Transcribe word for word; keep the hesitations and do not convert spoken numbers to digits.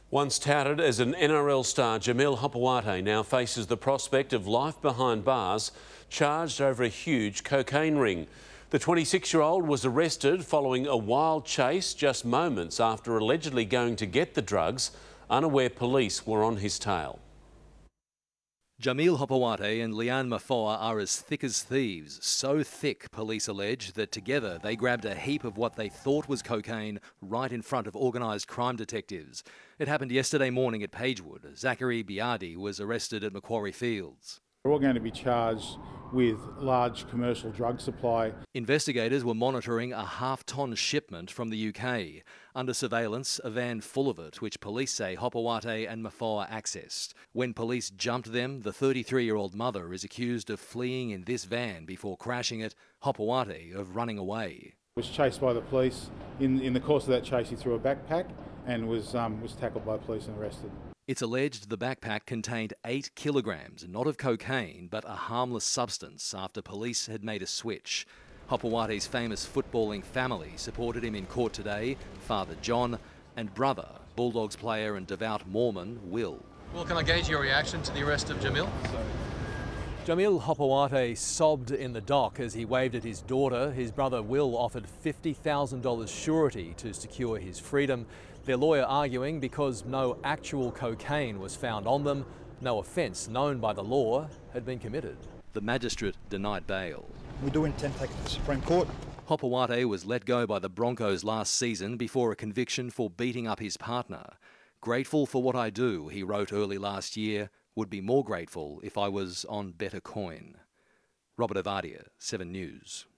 Once touted as an N R L star, Jamil Hopoate now faces the prospect of life behind bars, charged over a huge cocaine ring. The twenty-six-year-old was arrested following a wild chase just moments after allegedly going to get the drugs, unaware police were on his tail. Jamil Hopoate and Liane Mafoa are as thick as thieves, so thick, police allege, that together they grabbed a heap of what they thought was cocaine right in front of organised crime detectives. It happened yesterday morning at Pagewood. Zachary Biardi was arrested at Macquarie Fields. They're all going to be charged with large commercial drug supply. Investigators were monitoring a half-ton shipment from the U K. Under surveillance, a van full of it, which police say Hopoate and Mafoa accessed. When police jumped them, the thirty-three-year-old mother is accused of fleeing in this van before crashing it, Hopoate of running away. Was chased by the police. In, in the course of that chase, he threw a backpack and was, um, was tackled by police and arrested. It's alleged the backpack contained eight kilograms, not of cocaine, but a harmless substance after police had made a switch. Hopoate's famous footballing family supported him in court today, father John and brother, Bulldogs player and devout Mormon, Will. Well, can I gauge your reaction to the arrest of Jamil? Jamil Hopoate sobbed in the dock as he waved at his daughter. His brother Will offered fifty thousand dollars surety to secure his freedom. Their lawyer arguing because no actual cocaine was found on them, no offence known by the law had been committed. The magistrate denied bail. We do intend to take it to the Supreme Court. Hopoate was let go by the Broncos last season before a conviction for beating up his partner. Grateful for what I do, he wrote early last year, would be more grateful if I was on better coin. Robert Ovadia, Seven News.